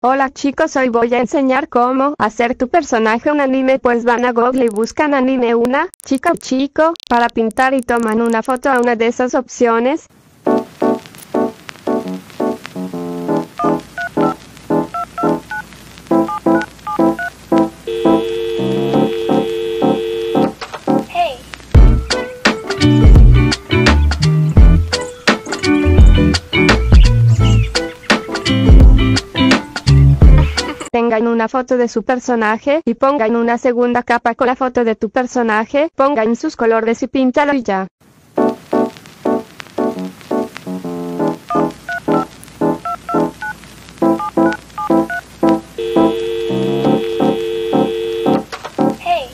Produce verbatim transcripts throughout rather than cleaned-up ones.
Hola chicos, hoy voy a enseñar cómo hacer tu personaje un anime, pues van a Google y buscan anime una chica o chico para pintar y toman una foto a una de esas opciones. Hey. Tengan una foto de su personaje y pongan una segunda capa con la foto de tu personaje, pongan sus colores y píntalo y ya. Hey.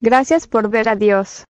Gracias por ver, adiós.